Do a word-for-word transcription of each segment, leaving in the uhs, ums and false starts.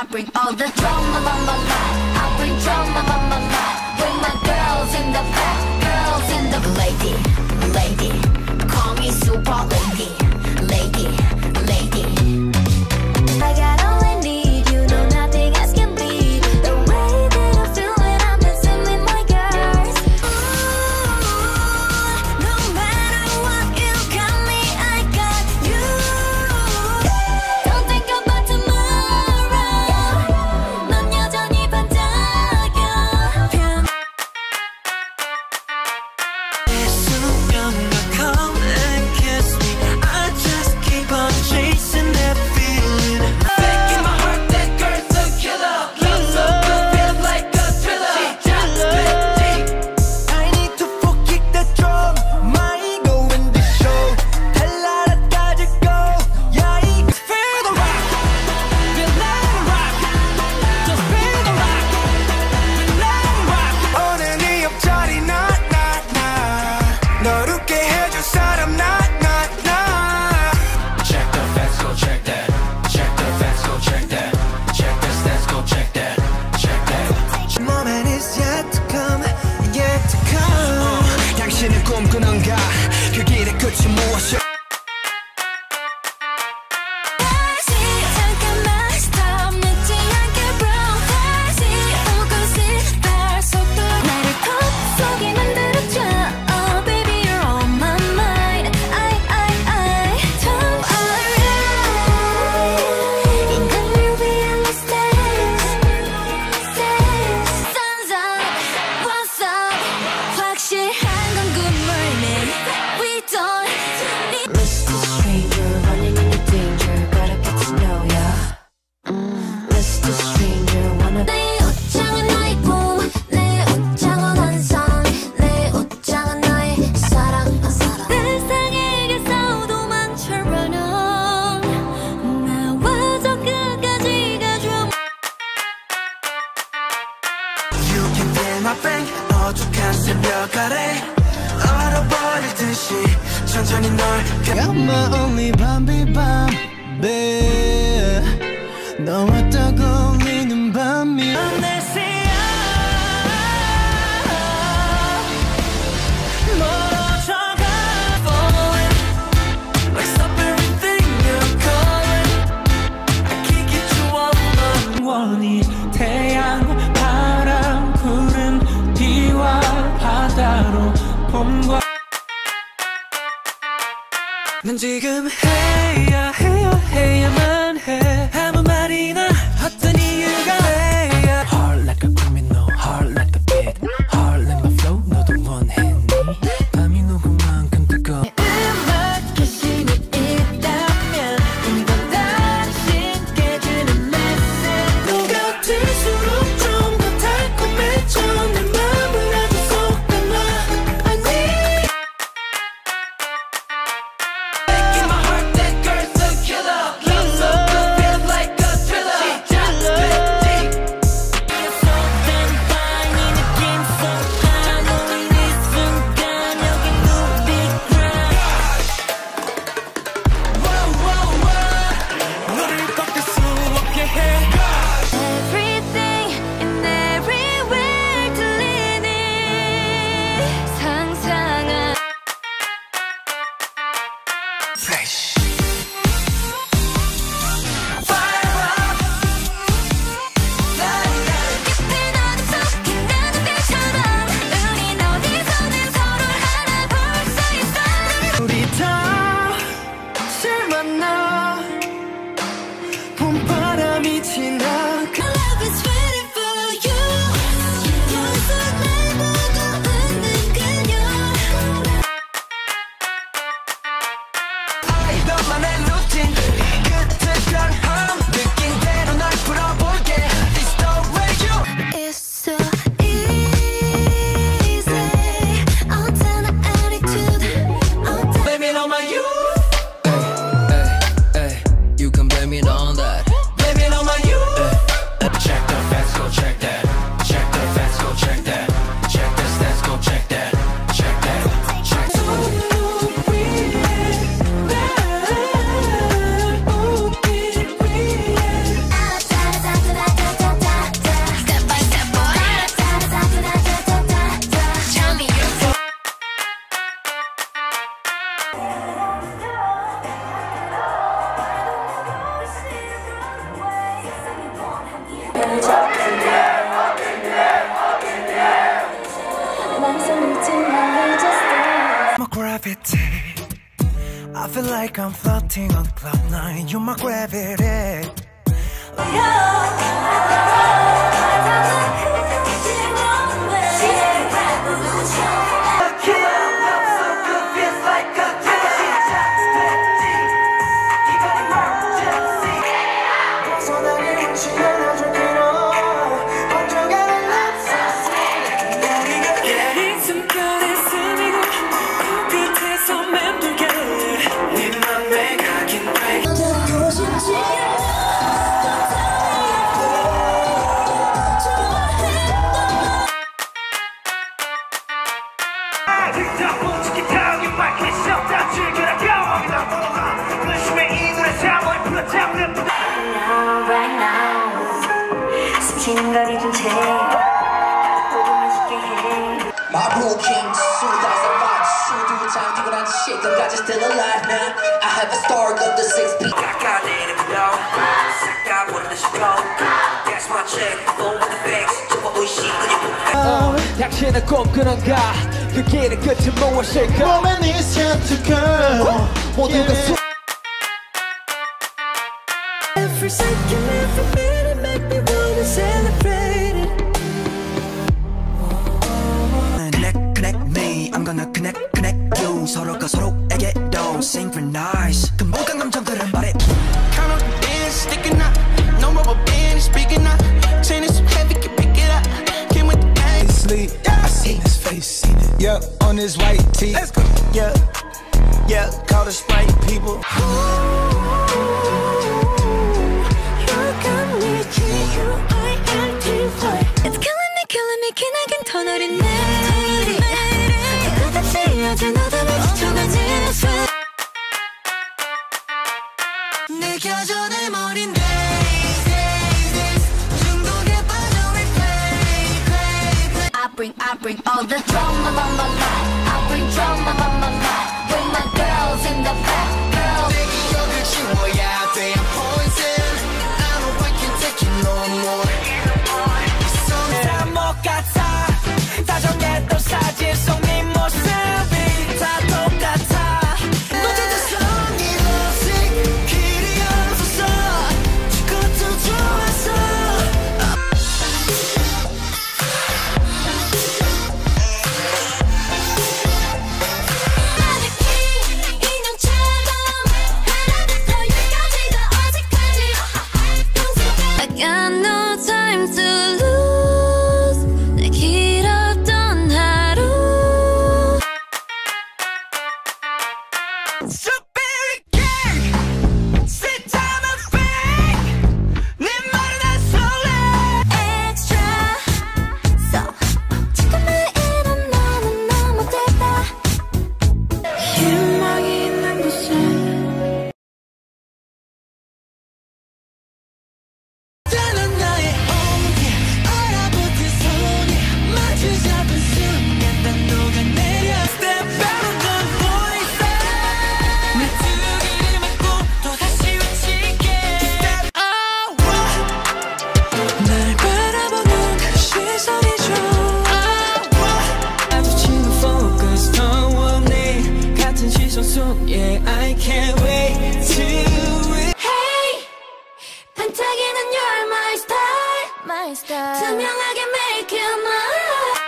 bring all the drama, la la la. I bring drama, la la la. With my girls in the back, girls in the lady, lady. Call me super lady, lady, lady. I got all I need, you know nothing else can be the way that I feel when I'm dancing with my girls. Ooh, no matter what, you got me, I got you. Don't think about tomorrow. 넌 여전히 반짝여. 편. Come and kiss me. I just keep on chasing that feeling. Making my heart that girl's a killer. Love so good, feels like a thriller. She just spit deep. I need to forget the drum. My ego in the show. 달라라까지 go. Yeah, feel the rock. Feel like a rock. Just feel the rock. Feel like a rock. 오늘 네 옆자리 나, 나, 나. 널 웃게 해줄 사람 나, 나, 나. Check the facts, go check that. Check the facts, go check that. Check the stats, go check that. Check that. Moment is yet to come, yet to come. 어, 당신은 꿈꾸는가? 그 길의 끝이 무엇이야? 다시 잠깐만 stop 늦지 않게 bro. 다시 보고 싶다 속도 나를 컵 속에 만들어줘. Oh baby you're on my mind. I I I don't worry. 인간을 위한 mistakes. Sun's up, what's up? 확실한 건 꿈물네. We don't need Mister Stranger, running into danger. Gotta get to know ya. Mm, Mister Stranger, wanna 내 옷장은 너의 꿈, 내 옷장은 환상, 내 옷장은 너의 사랑. 세상에게 싸워도 많잖아. 나와서 끝까지 가줘. You can feel my pain. 어둑한 새벽 아래 얼어버릴 듯이 천천히 널 You're my only 밤비 밤비 너와 딱 어울리는 밤이 amnesia 멀어져가 falling like stop everything you're calling I can't get you off my 원이 태양 바람 구름 비와 바다로 봄과 난 지금 해야 해야 해야만 해 아무 말이나 어떤 이유가 해야 Heart like a criminal, heart like a kid Heart like my flow 너도 원했니 밤이 녹은 만큼 뜨거워 음악 귀신이 있다면 이건 당신께 주는 메시지 너가 들수록 좀 더 달콤해져 내 맘을 아주 쏙 담아 I need Making my heart that girl's a killer. Love so My gravity, I feel like I'm floating on cloud nine. You're my gravity. My blue king, two thousand five, shoot through the time, people not shit, them guys are still alive now. I have a star of the six P. I got it in the door, I got one of the show. That's my check, go with the facts, to what we see, could you put it? 당신은 꿈꾸는가 그 길의 끝은 무엇일까 Woman is yet to come. 모두가 수 Every second, every minute, make me wanna celebrate it. Connect, connect me, I'm gonna connect, connect you. 서로가 서로에게도 synchronize. 그 모든 감정들은 말해. Count on the dance, sticking up. No rubber band, speaking up. Chain is so heavy, can pick it up. Came with the gang. Sleep, I seen his face, seen it. Yeah, on his white tee. Let's go. Yeah, yeah, call the Sprite people. It's killing me, killing me, 기나긴 터널인 내일이 끝없이 어제 너도 날 지쳐가지 않았어 느껴져 내 머린 days, days, days 중독에 빠져 replay, play, play I bring, I bring all the drama on my life I bring drama on my life With my girls in the back, girls 내 기억을 지워야 돼 I'm poison I know I can't take it no more 같아 다정했던 사진 속 네 모습이 다 똑같아 노래도 성이 없이 길이 없었어 그것도 좋았어 나는 인형처럼 하나부터 열까지가 어색하지 I got no time to lose Strawberry cake, sit down and fake. 내 말은 안 설레. Extra, so 지금의 이름 너무 너무 대다. 희망이 있는 곳에. 나는 나의 온기, 얼어붙은 손이 마주 잡은 순간 난 녹아내려. Step out of the voice. 날 바라보는 그 시선이 좋아 마주치는 focus 더웠네 같은 시선 속에 I can't wait to Hey, 반짝이는 you're my star, my star. 투명하게 make you mine.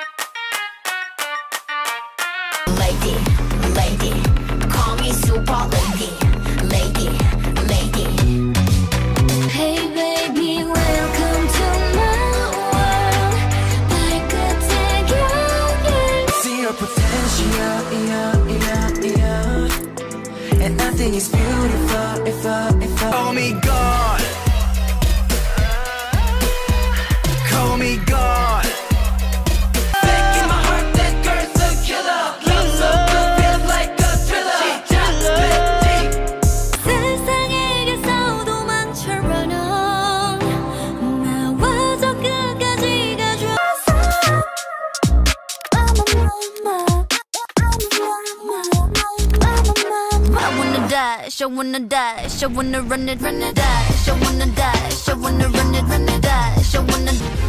Lady, lady, call me super lady, lady, lady. Hey baby, welcome to my world. 발끝에 겨울. see your potential, yeah, yeah, yeah. And nothing is beautiful if I, if I Call me God. Call me God. Back in my heart, that girl's a killer. Love so good, feels like a thriller. She just spit deep. 세상에게서 도망쳐버려 나와 저 끝까지 가줘서 I'm a mama, I'm a mama, I'm a mama. I wanna die, she wanna die, she wanna run it, run it, die, she wanna die, she wanna run it, run it, die, she wanna